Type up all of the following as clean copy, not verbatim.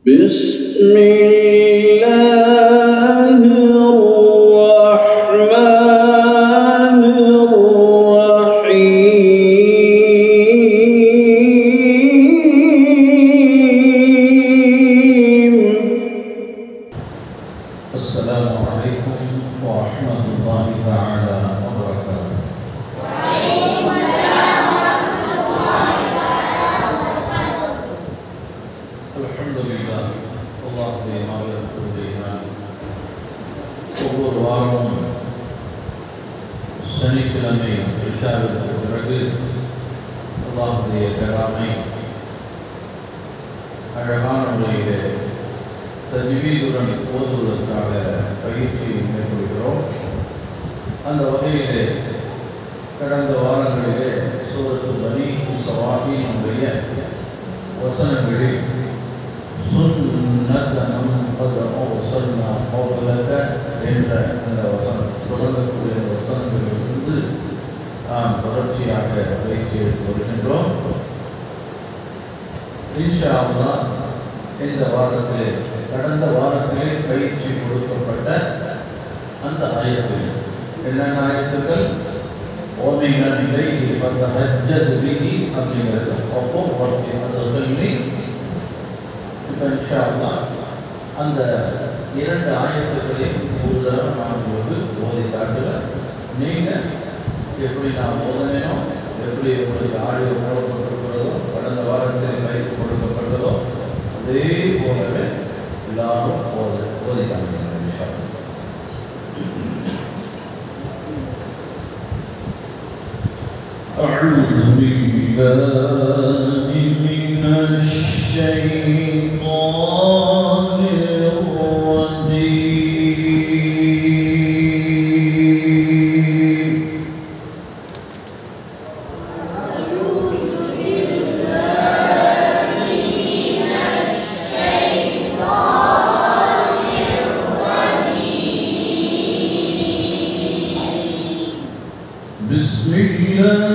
بسم الله الرحمن الرحيم. السلام عليكم ورحمة الله تعالى وبركاته. وعليكم السلام ورحمة الله تعالى وبركاته. الحمد لله. الله بما ஒவ்வொரு வாரமும் சனிக்கிழமை இஷாவுக்கு பிறகு அல்லாஹ்வுடைய கலாமை அழகான முறையிலே தஜ்வீதுடன் ஓதுவதற்காக பயிற்சி மேற்கொள்கிறோம். அந்த வகையிலே கடந்த வாரங்களிலே சூரத்துல் பனி இஸ்ராயீலுடைய வசனங்களில் சுன்னதனம் கத் அர்ஸல்னா கப்லக என்ற அந்த வசனம் தொடங்கக்கூடிய வசனங்களிலிருந்து நாம் தொடர்ச்சியாக பயிற்சி எடுத்து வருகின்றோம். இன்ஷா அல்லாஹ் இந்த வாரத்திலே கடந்த வாரத்திலே பயிற்சி கொடுக்கப்பட்ட அந்த ஆயத்தில் என்னென்ன ஆயத்துக்கள் ஓமைகள் நிலை ஃபதஹஜ்ஜத் பிஹி அப்படிங்கிறது அப்போ வார்த்தை அந்த சொல்லி இப்போ இன்ஷா அல்லாஹ் அந்த இரண்டு ஆயத்துக்களையும் ஒரு தடவை நான் உங்களுக்கு ஓதி காட்டுவேன். நீங்கள் எப்படி நான் ஓதனேனோ எப்படி உங்களுக்கு ஆடியோ போடப்பட்டிருக்கிறதோ கடந்த வாரத்தில் பயிற்சி கொடுக்கப்பட்டதோ அதே போலவே எல்லாரும் ஓதி காட்டுங்க. இன்ஷா அல்லாஹ். أعوذ بالله من الشيطان الرجيم. أعوذ بالله من الشيطان الرجيم. بسم الله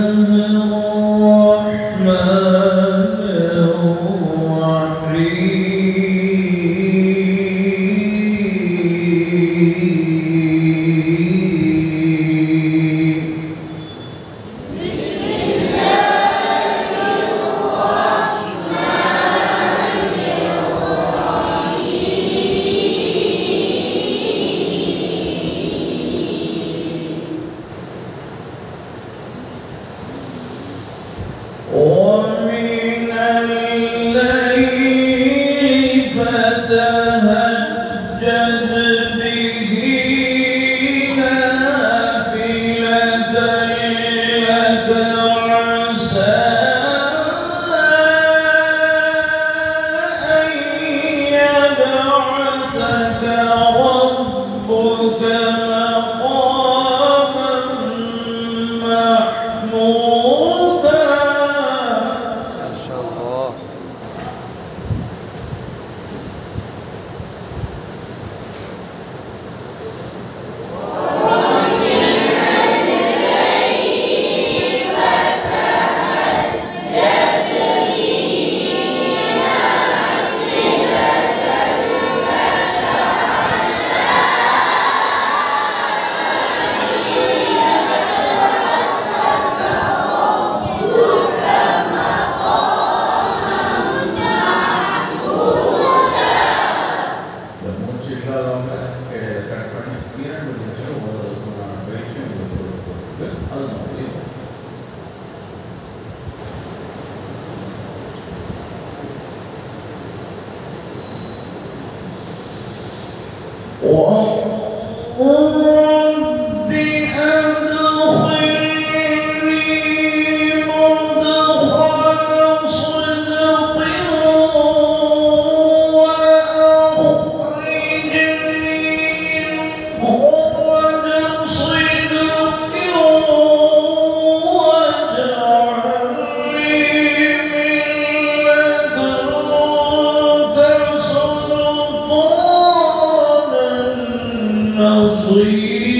سلطانا نصيرا.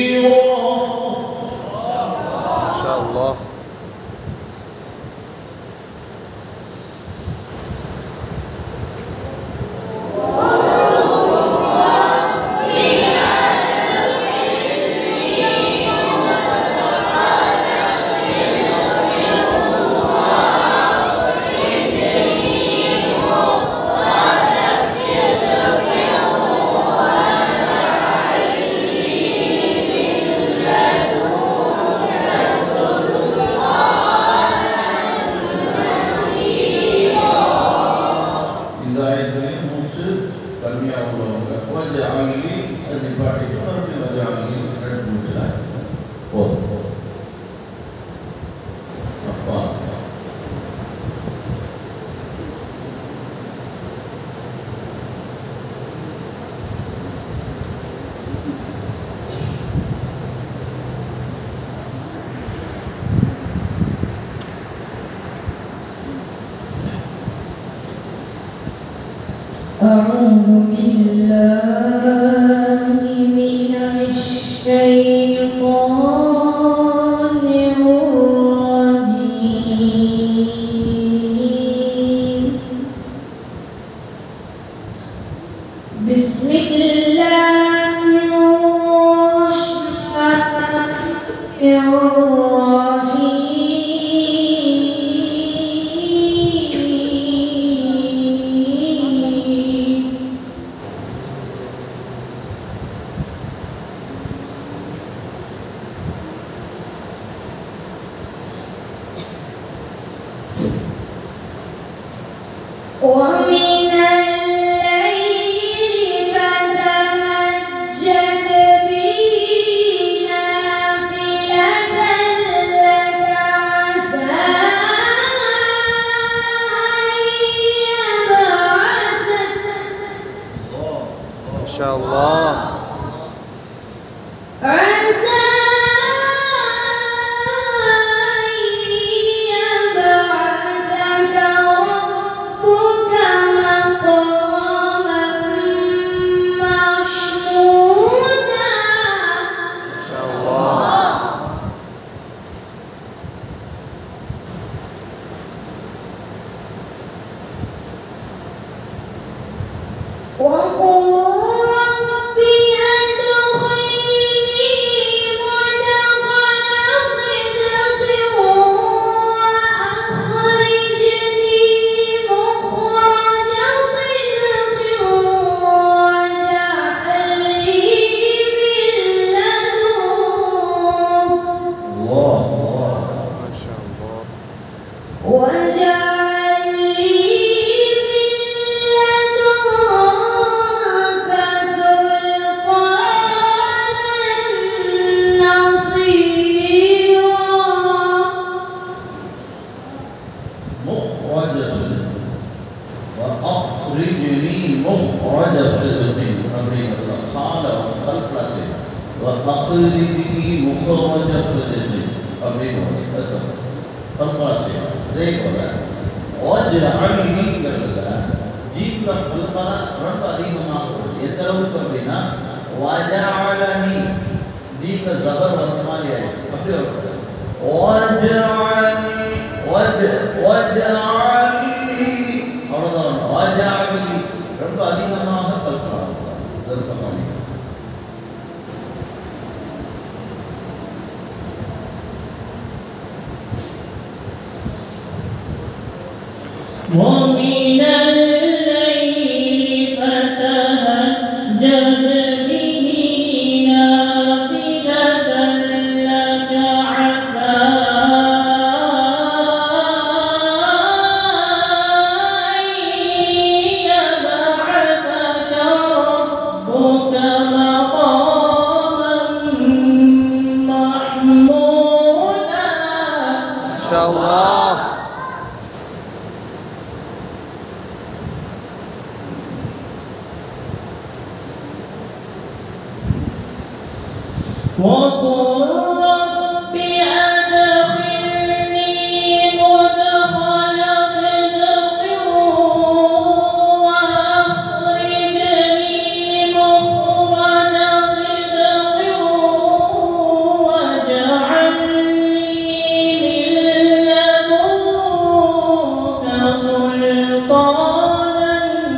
ஆயத்திலே மூச்சு கம்மியாக உள்ளவங்க கொஞ்சம் ஆகி அது பாட்டிக்கு மறுபடியும் கொஞ்சம் ஆகி ரெண்டு மூச்சு போதும். அப்பா أعوذ بالله من الشيطان الرجيم. بسم الله الرحمن الرحيم. ومن الليل فتهجد به نافلة لك عسى أن يبعثك ما شاء الله. عسى وقل رب أدخلني مدخل صدق وأخرجني مخرج صدق واجعل لي من لدنك ما شاء الله. واجعل لي وأخرجني مخرج صدق அப்படிங்கிறது கால கல்பனை وأخرجني مخرج صدق அப்படிங்கிறது கல்பனை. அதே போல வாஜ்அல்னிங்கிறதுல ஜீப்ல கல்பனை ரொம்ப அதிகமாக வருது. எந்த அளவுக்கு அப்படின்னா வஜஅலனி ஜீப்ல ஜபர் வந்த மாதிரி ஆயிடுது. அப்படி வருது வஜஅலனி அவ்வளோதான். வாஜஅலனி ரொம்ப அதிகமாக கல்பனை தர்ப்பணம். ومن الليل فتهجد به نافلة لك عسى أن يبعثك ربك مقاما محمودا. ما شاء الله. وقل رب أدخلني مدخل صدق وأخرجني مخرج صدق واجعل لي من لدنك سلطانا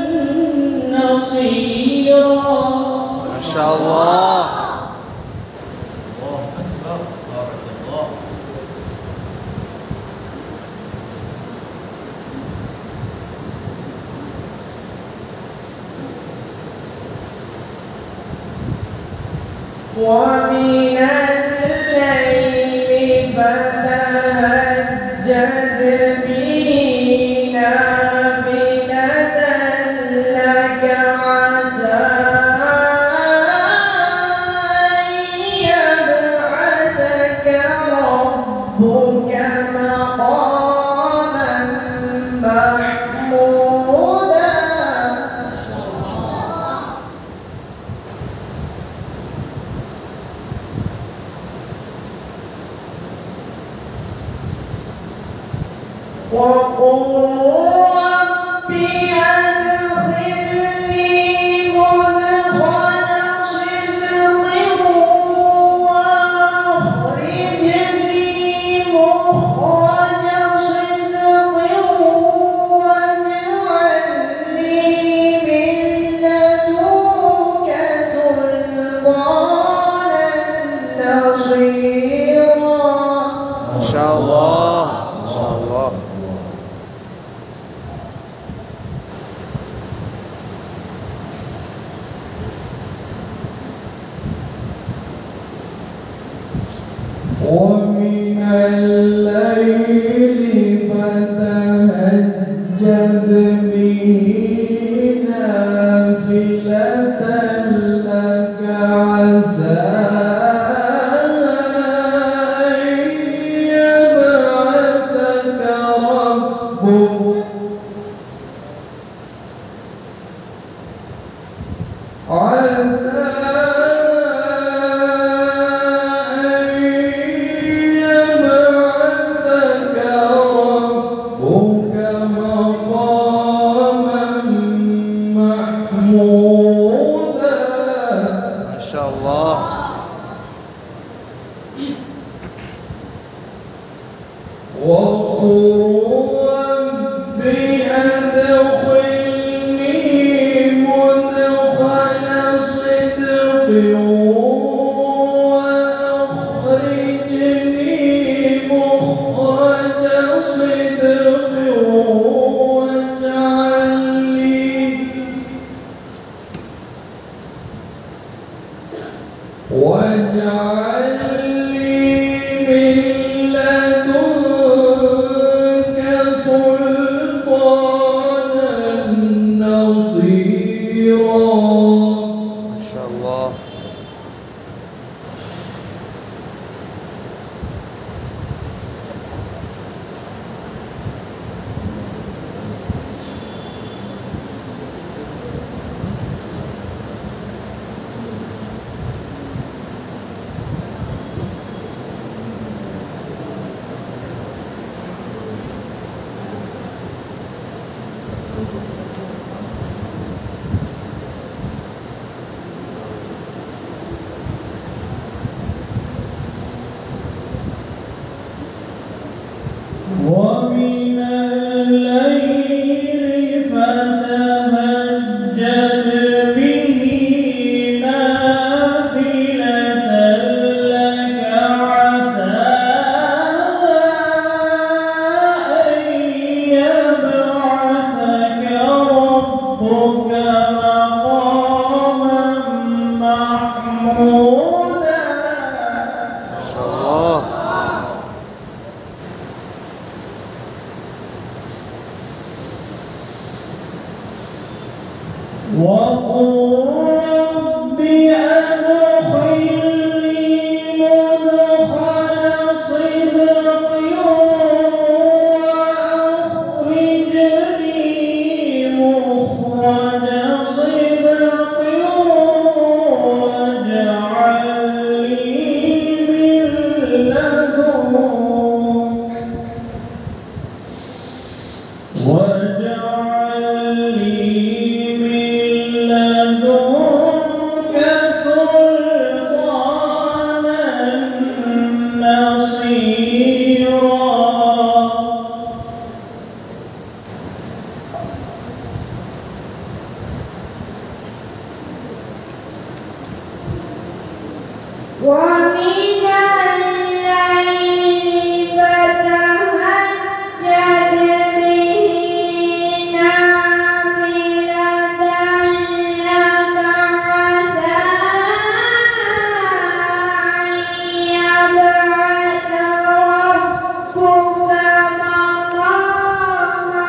نصيرا. ما شاء الله. ومن الليل فتهجد به نافلة ومن الليل فتهجد به نافلة لك عسى أن يبعثك ربك عسى ومن الليل فتهجد به نافلة لك عسى أن يبعثك ربك مقاما محمودا. ما شاء الله. وقل رب أدخلني مدخل صدق وأخرجني مخرج صدق واجعل لي من لدنك سلطانا نصيرا. ومن الليل فتهجد به نافلة لك عسى أن يبعثك ربك مقاما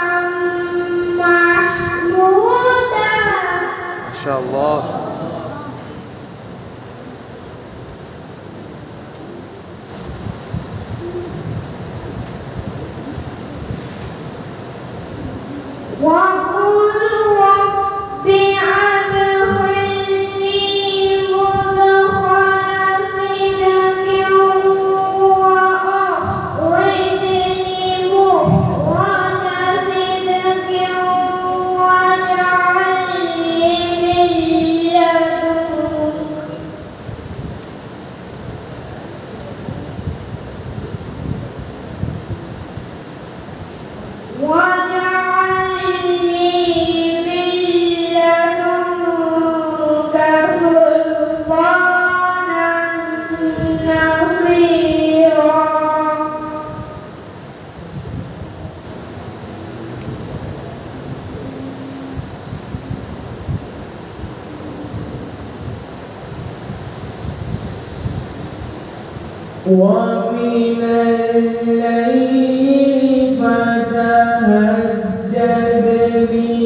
محمودا. ما شاء الله. وقل رب أدخلني مدخل صدق وأخرجني مخرج ومن الليل فتهجد به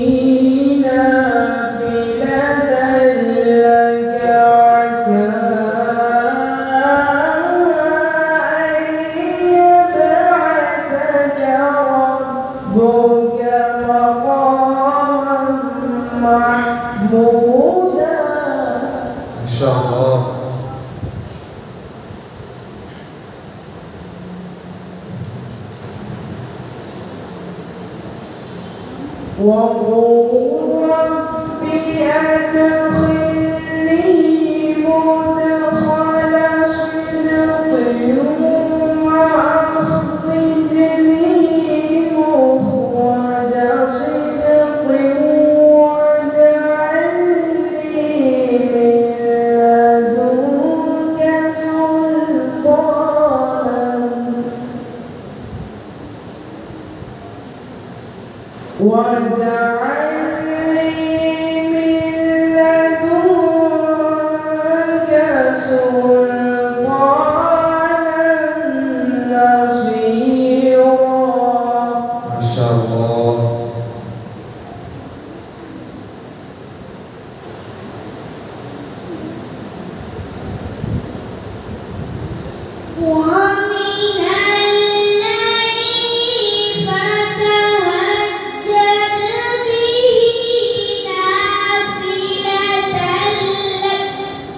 نافلة لك عسى أن يبعثك ربك مقاما محمودا. إن شاء الله. وقل رب أدخلني مدخل صدق وأخرجني مخرج صدق واجعل لي من لدنك سلطانا واجعل لي من لدنك سلطانا نصيرا. ما شاء الله. ومن الليل فتهجد به نافلة لك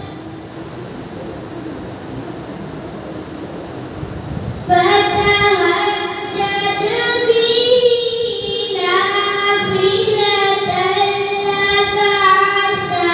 عسى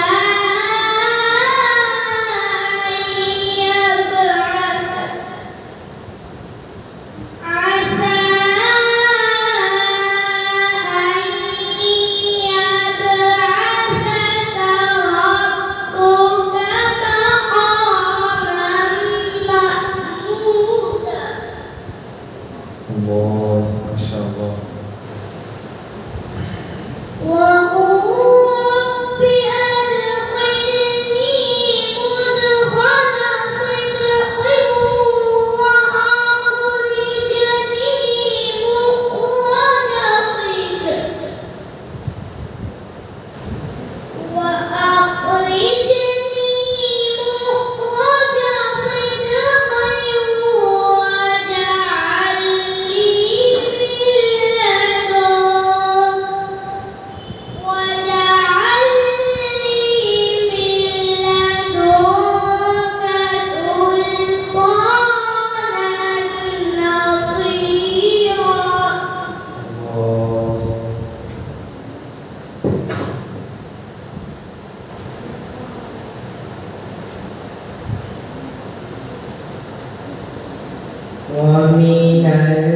ومن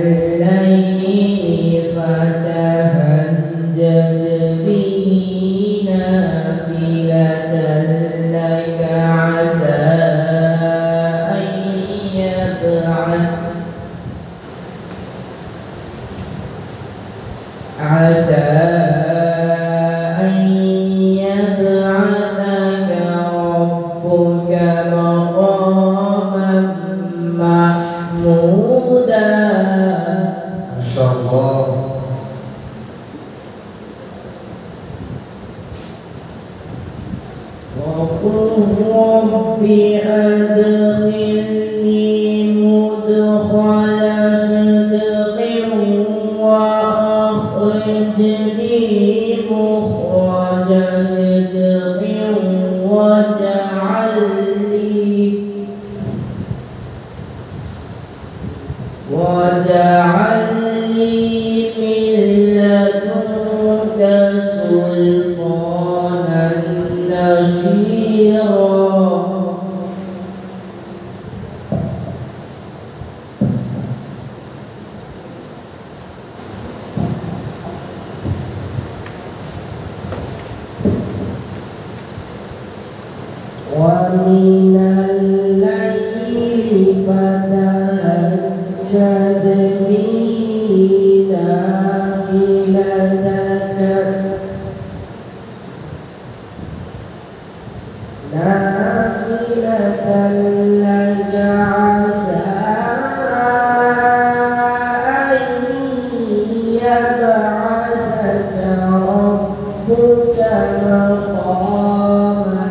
الليل فتهجد به نافلة لك عسى أن يبعثك ربك مقاما محمودا. ما شاء الله. وقل رب أدخلني مدخل صدق وأخرجني مخرج صدق واجعل لي من لدنك سلطانا نصيرا. ومن الليل فتهجد به نافلة لك عسى مقاما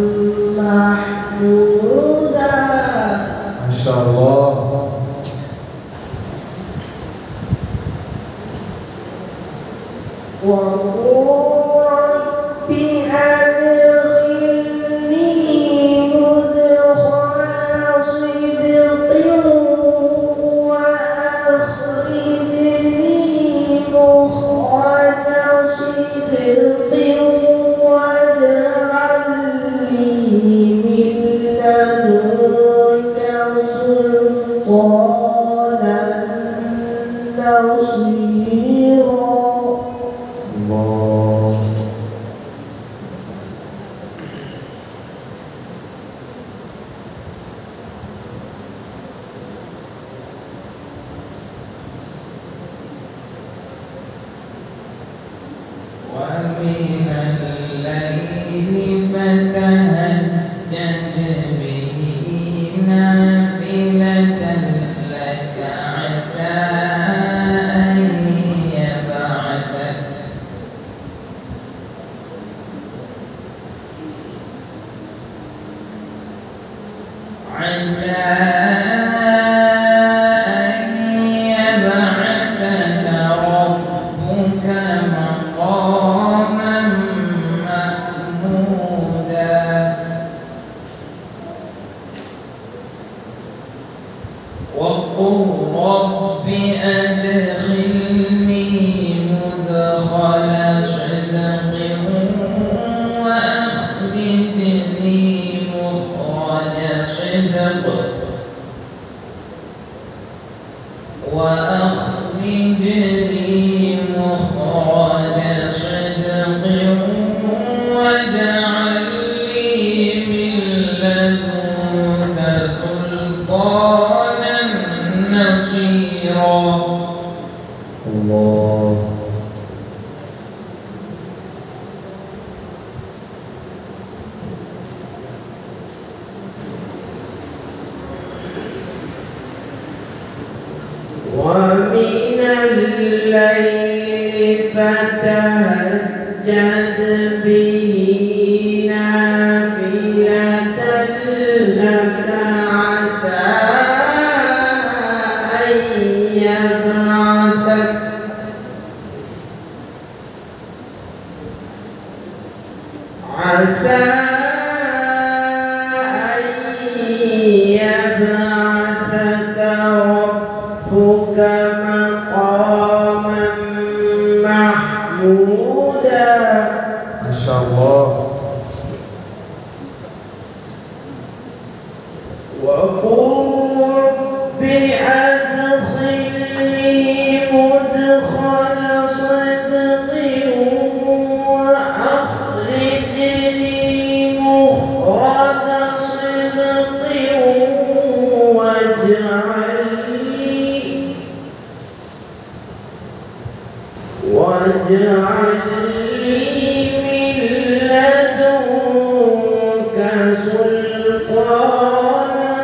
محمودا. ما شاء الله. وقل رب أدخلني مدخل صدق وأخرجني مخرج صدق واجعل لي من لدنك سلطانا نصيرا. الله. ومن الليل فتهجد به نافلة لك عسى أن يبعثك ربك مقاما محمودا. وقل رب أدخلني مدخل صدق وأخرجني مخرج صدق واجعل لي من لدنك سلطانا نصيرا. الله. ومن الليل فتهجد به نافلة لك عسى أن يبعثك ربك مقاما محمودا. ما شاء الله. وقل رب أدخلني مدخل صدق وأخرجني مخرج صدق واجعل لي من لدنك سلطانا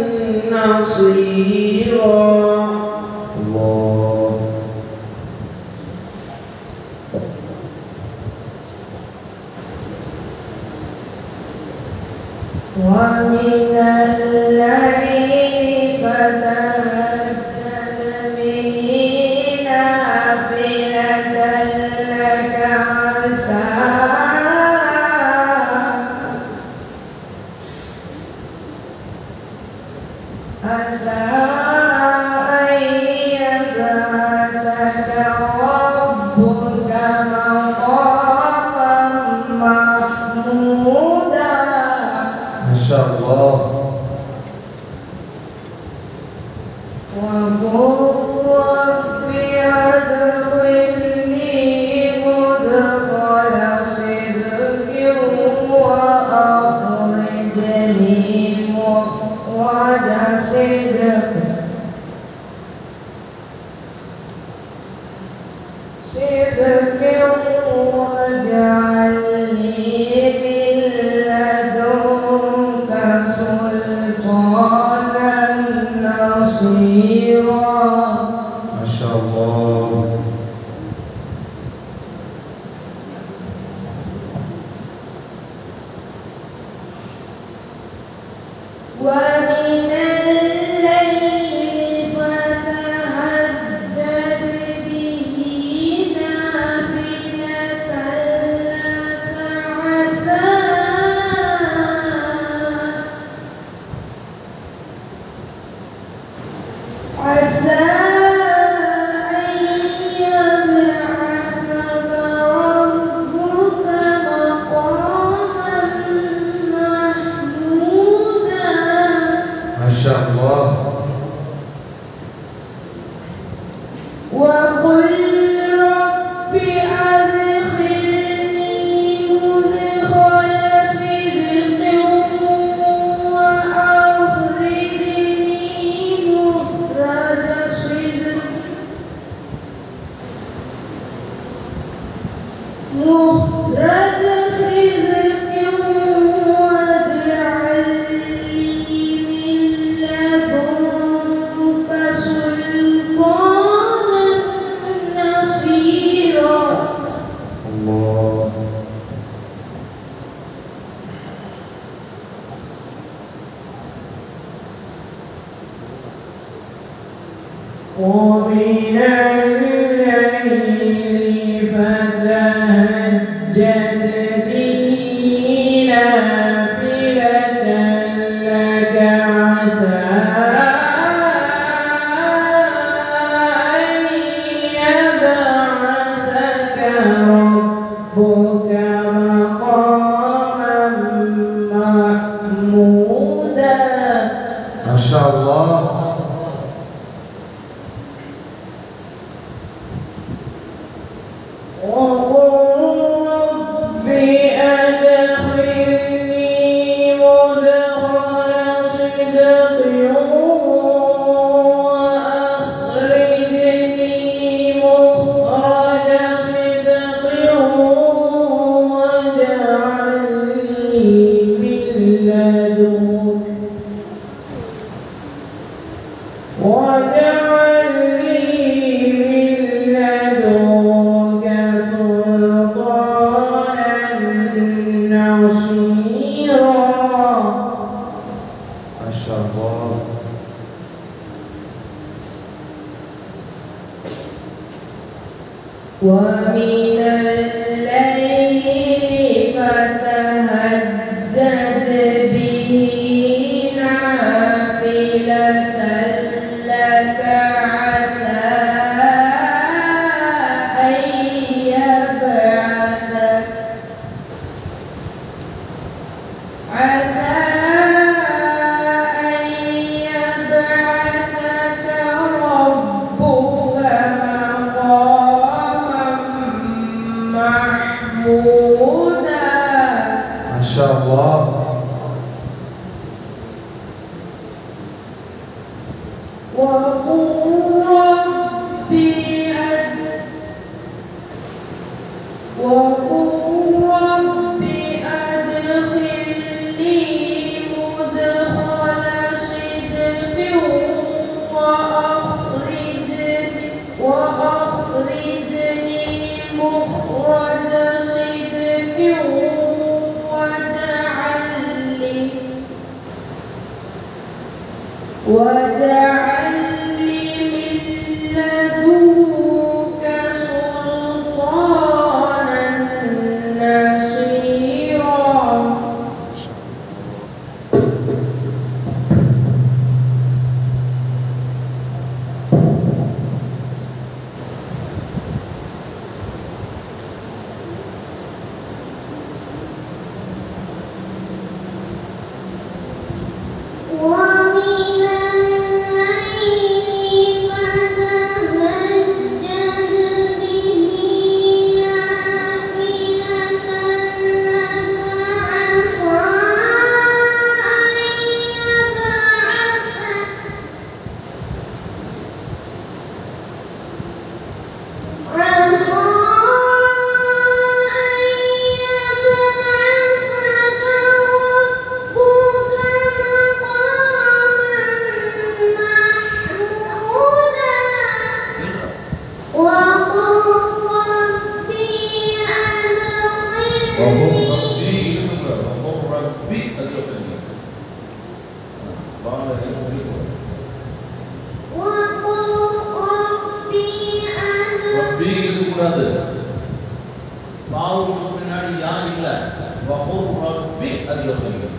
نصيرا. الله. ومن الليل فتهجد به نافلة لك عسى أن يبعثك ربك مقاما محمودا. ما شاء الله. وقل رب أدخلني مدخل صدق وأخرجني مخرج صدق واجعل لي من لدنك سلطانا ومن الليل فتهجد به نافلة لك عسى أن يبعثك ربك مقاما محمودا. ما شاء الله. وقل رب أدخلني مدخل صدق وأخرجني مخرج صدق واجعل لي من لدنك سلطانا نصيرا. الله. ومن الليل فتهجد به نافلة لك عسى أن يبعثك ربك مقاما محمودا. ما شاء الله. وقل رب أدخلني مدخل صدق وأخرجني مخرج صدق واجعل لي من لدنك سلطانا نصيرا. ما شاء الله. ومن الليل فتهجد به نافلة لك عسى أن يبعثك ربك مقاما محمودا. ما شاء الله. وقل رب أدخلني مدخل صدق وأخرجني مخرج صدق واجعل لي من لدنك سلطانا نصيرا. ومن الليل فتهجد به نافلة لك عسى أن يبعثك Bawang lagi berikut. Rabbi itu கூடாது. பாவுக்கு பின்னாடி யா இல்ல. வகூர் ரப்பி அது யோசிங்க.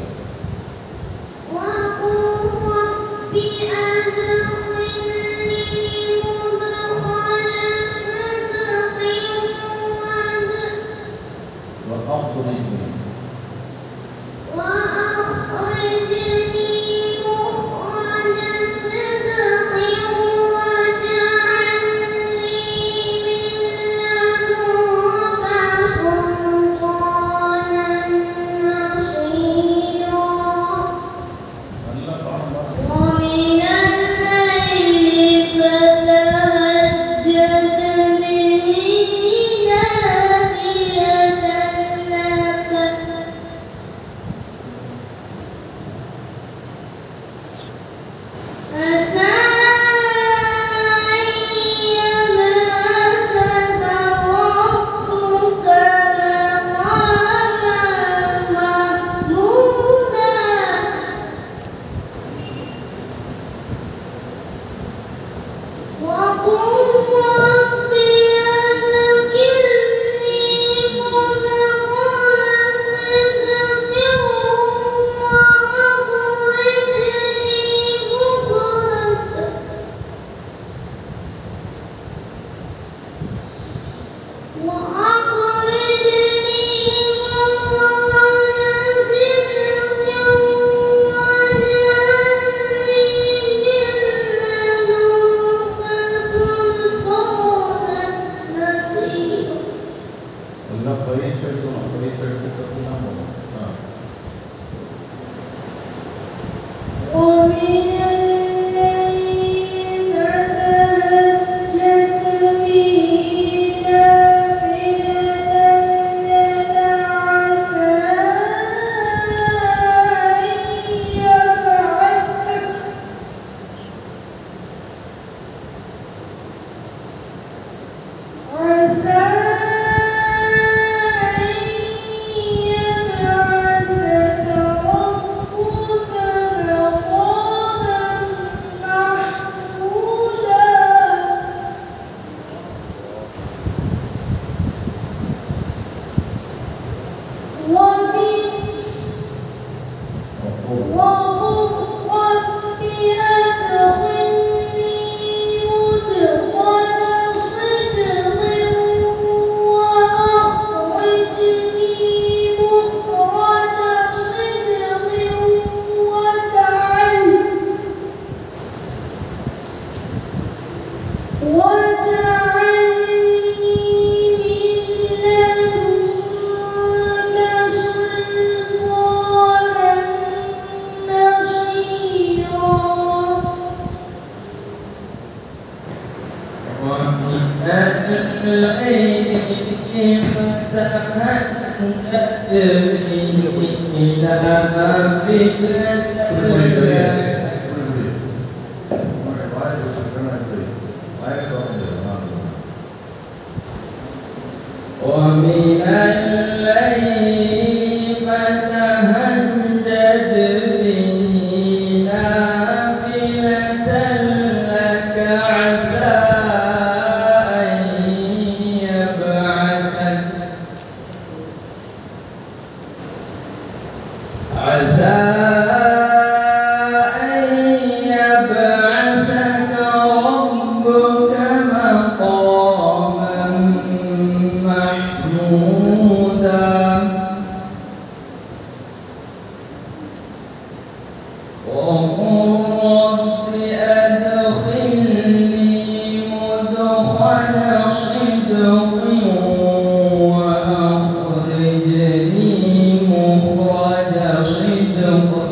وأخرجني مخرج صدق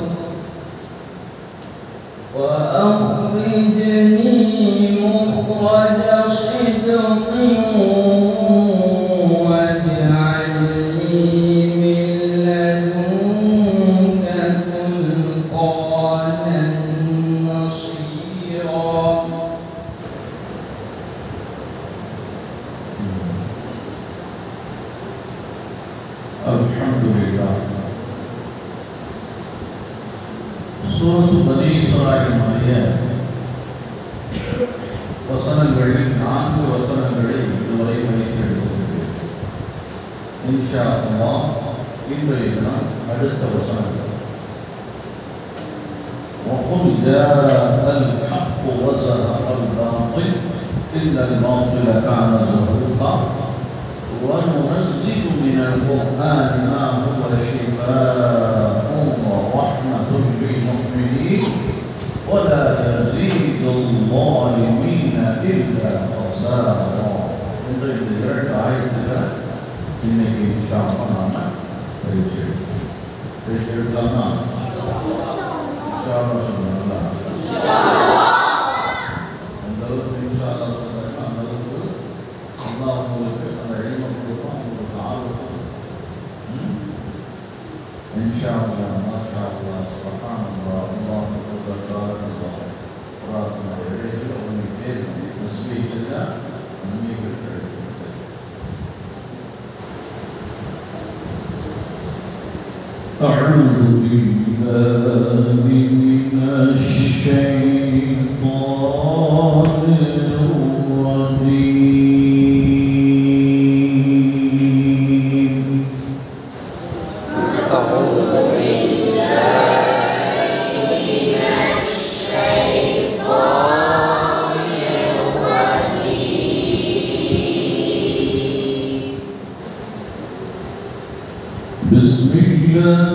சூரத்து பனி இஸ்ராயீலுடைய வசனங்களில் 4 வசனங்களை இதுவரை வைத்து எடுத்திருக்கிறேன். இன்ஷா அல்லாஹ் இன்றைய தினம் அடுத்த வசனங்கள். وَقُلْ جَاءَ الْحَقُّ وَزَهَقَ الْبَاطِلُ إِنَّ الْبَاطِلَ كَانَ زَهُوقًا وَنُنَزِّلُ مِنَ الْقُرْآنِ مَا هُوَ شِفَاءٌ وَرَحْمَةٌ لِلْمُؤْمِنِينَ وَلَا يَزِيدُ الظَّالِمِينَ إِلَّا خَسَارًا. என்று இந்த 2 ஆயத்துக்களை இன்னைக்கு இன்ஷா அல்லாஹ் நாம பயிற்சி எடுக்கலாமா? இன்ஷா அல்லாஹ் சொல்லலாம். அந்த அளவுக்கு இன்ஷா அல்லாஹ் சொல்றாங்க. அந்த அளவுக்கு அல்லாஹ் உங்களுக்கு அந்த இல்மை கொடுப்பான், உங்களுக்கு ஆர்வம். இன்ஷா அல்லாஹ் மாஷா அல்லாஹ் சுப்ஹானல்லாஹ் அல்லாஹ் அக்பர் பாரக்கல்லாஹ். குர்ஆனுடைய இடையில் உங்களுக்கு தஸ்பீஹ் செய்தா நன்மைகள் கிடைக்கும். أعوذ بالله من الشيطان الرجيم. أعوذ بالله من الشيطان الرجيم. بسم الله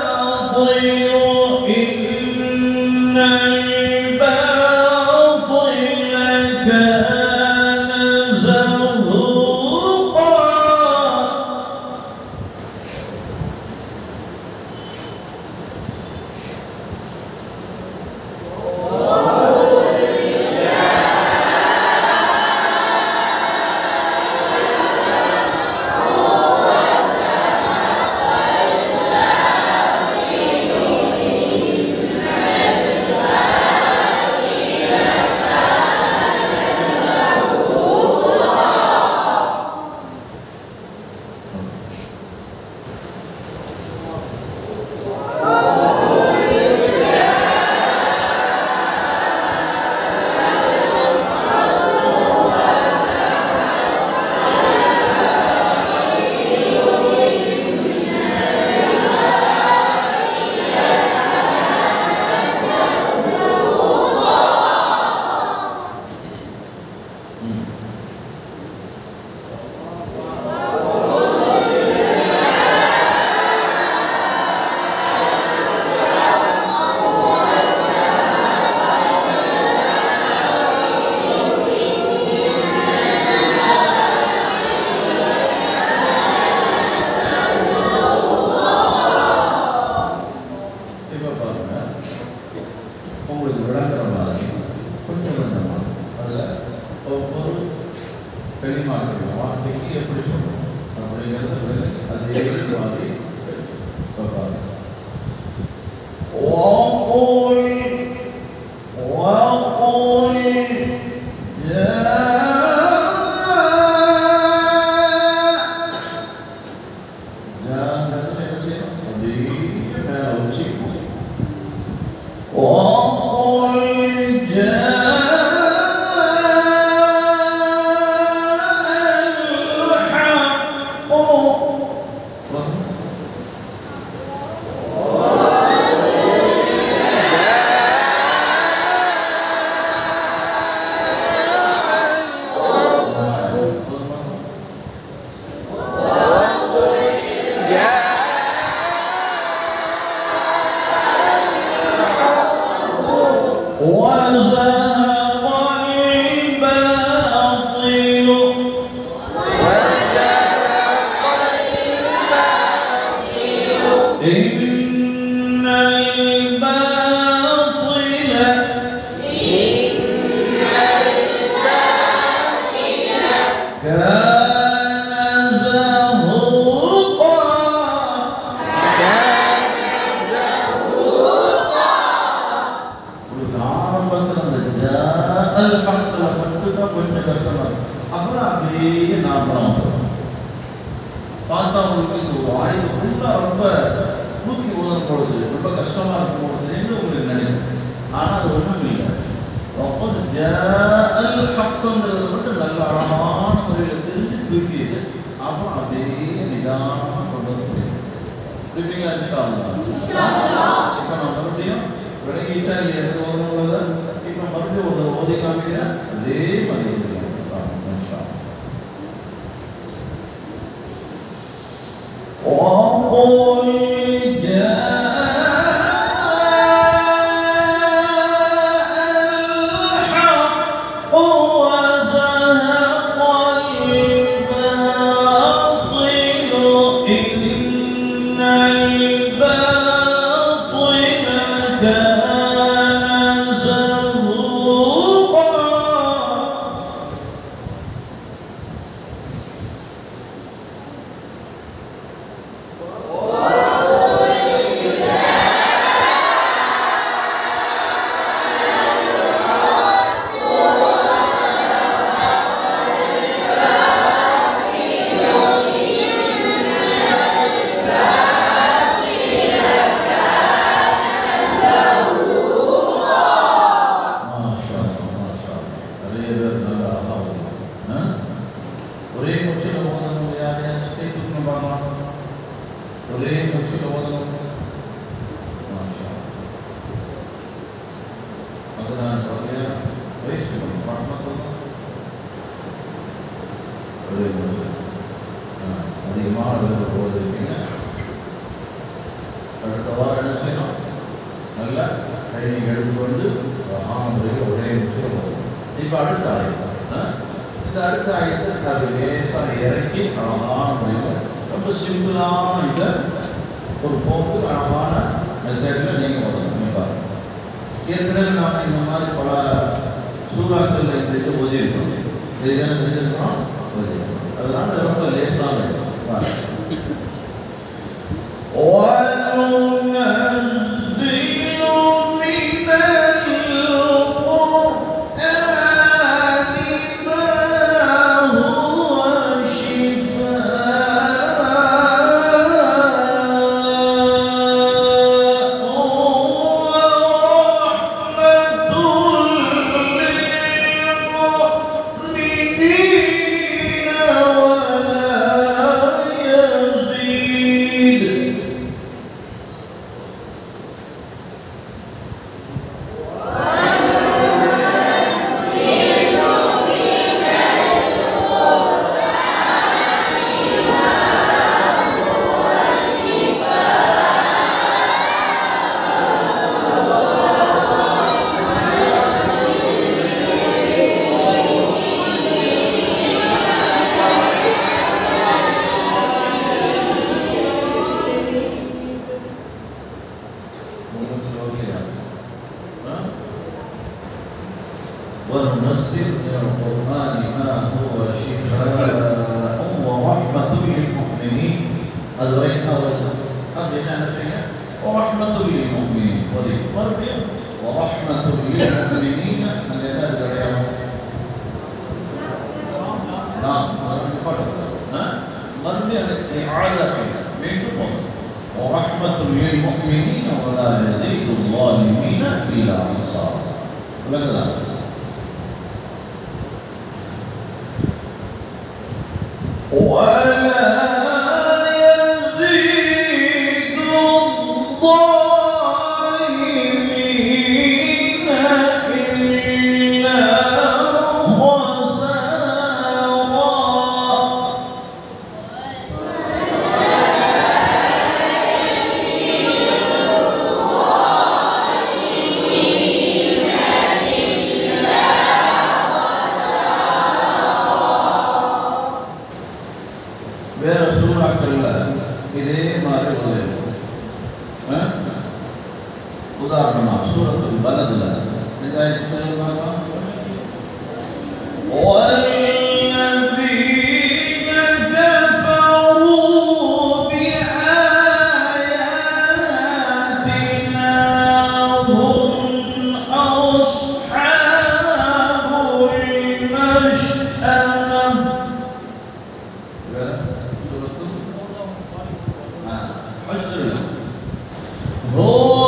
الباطل கலிமாக்கள் வார்த்தைக்கு எப்படி சொல்லணும் அப்படிங்கிறது அதே மாதிரி சொல்றாங்க. وننزل من القرآن ما هو شفاء அது வரைக்கும் அவர்கள் அப்படின்னு என்ன செய்யுங்க ரஹ்மத்துல் முஃமினீன் ஓதி மறுபடியும் ரஹ்மத்துல் முஃமினீன் அங்கே என்ன கிடையாது நாம் மறுபடியும் ஆழா மீண்டும் போகணும் ரஹ்மத்துல் முஃமினீன் வலா யஸீது ظالمீன இல்லா ஹஸாரா விளங்குதா ولا يزيد الظالمين إلا خسارا வேற சூறாக்கள்ல இதே மாதிரி உதாரணமா சூரத்துல் பலதுல இந்த சொல்லுவாங்க والذين كفروا بآياتنا هم أصحاب المشأمة هو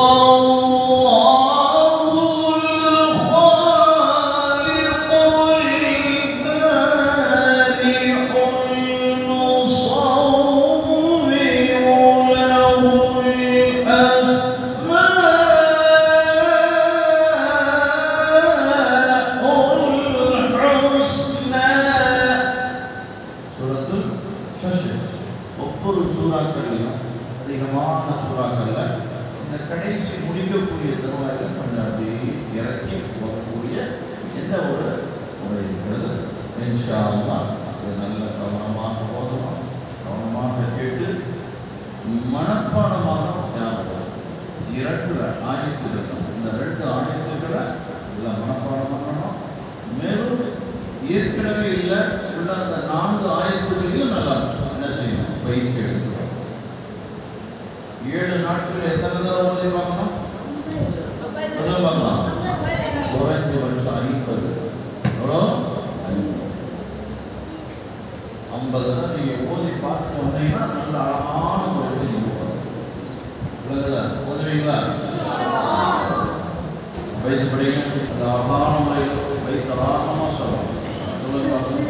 ஒவ்வொரு சூறாக்கள்லையும் அதிகமான சூறாக்கள்ல இந்த கடைசி முடிக்கக்கூடிய தருவாயில் கொஞ்சம் அப்படியே இறக்கி போகக்கூடிய எந்த ஒரு முறை இருக்கிறது இன்ஷா அல்லாஹ் அது நல்ல கவனமாக போதும் கவனமாக கேட்டு மனப்பாடமாக ஞாபகம் 2 ஆயத்துகள் இந்த 2 ஆயத்துக்களை எல்லாம் மனப்பாடம் பண்ணணும் மேலும் ஏற்கனவே இல்லை உள்ள அந்த 4 ஆயத்துகளையும் நல்லா என்ன செய்யணும் பயிற்சி எடுக்கணும் 7 நாட்கள் எத்தனை தடவை ஓதி பார்க்கணும் பார்க்கலாம் குறைஞ்சபட்சம் 50 எவ்வளோ 50 நீங்க ஓதி பார்த்து வந்தீங்கன்னா நல்ல அழகான முறையில் நீங்க விளங்குதா ஓதுவீங்களா வைத்து படிங்க அந்த அழகான முறையில் வைத்து அழகாக சொல்லணும் சொல்லுங்க பார்க்கணும்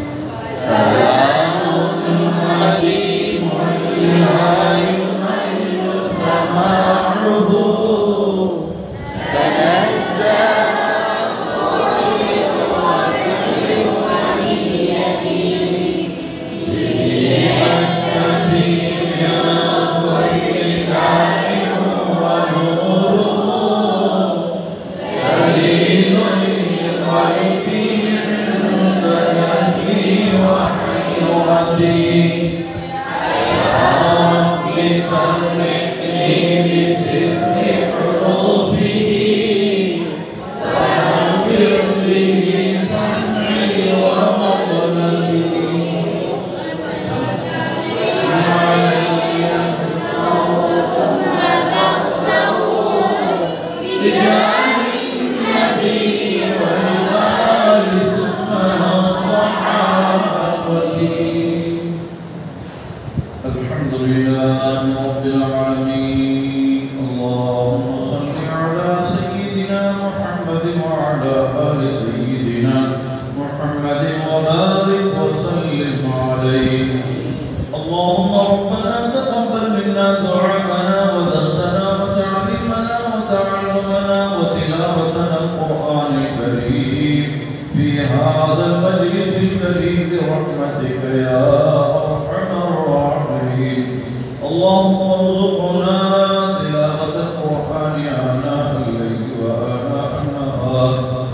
الحمد لله رب العالمين اللهم صل على سيدنا محمد وعلى آل سيدنا محمد وبارك وسلم عليه اللهم ربنا تقبل منا دعاءنا ودرسنا وتعليمنا وتعلمنا وتلاوتنا القرآن الكريم في هذا المجلس الكريم برحمتك يا أرحم الراحمين اللهم ارزقنا تلاوة القرآن آناء الليل وآناء النهار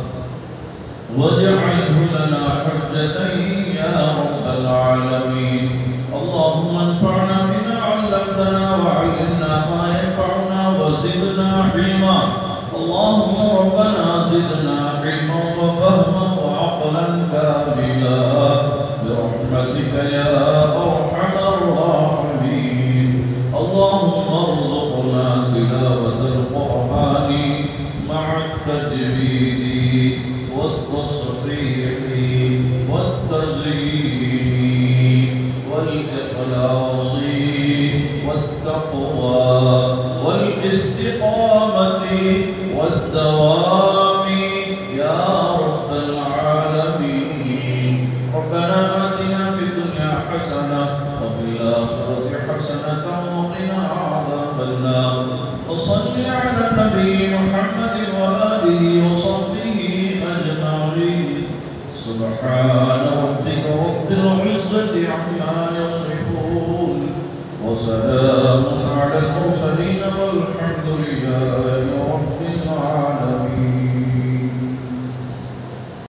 واجعله لنا حجة يا رب العالمين اللهم انفعنا بما علمتنا وعلمنا ما ينفعنا وزدنا علما اللهم ربنا زدنا علما وفهما وعقلا كاملا برحمتك يا أرحم الراحمين والدوام يا رب العالمين. ربنا آتنا في الدنيا حسنة وفي الآخرة حسنة وقنا عذاب النار. وصل على النبي محمد وآله وصحبه أجمعين. سبحان ربك رب العزة عما